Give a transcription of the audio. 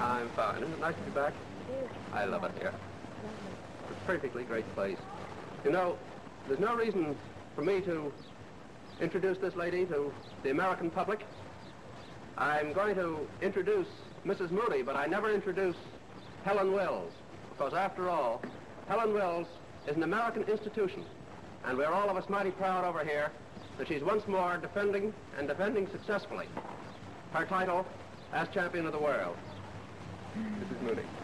I'm fine. Isn't it nice to be back? I love it here. It's a perfectly great place. You know, there's no reason for me to introduce this lady to the American public. I'm going to introduce Mrs. Moody, but I never introduce Helen Wills, because after all, Helen Wills is an American institution, and we're all of us mighty proud over here that she's once more defending successfully her title as champion of the world. Mrs. Moody.